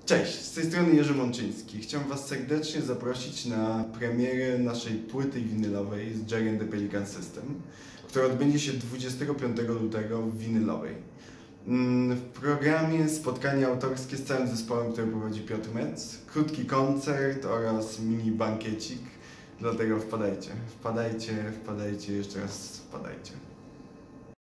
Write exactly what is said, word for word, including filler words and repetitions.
Cześć, z tej strony Jerzy Mączyński. Chciałem Was serdecznie zaprosić na premierę naszej płyty winylowej z Jerry and the Pelican System, która odbędzie się dwudziestego piątego lutego w winylowej. W programie spotkanie autorskie z całym zespołem, który prowadzi Piotr Metz, krótki koncert oraz mini bankiecik, dlatego wpadajcie, wpadajcie, wpadajcie, jeszcze raz wpadajcie.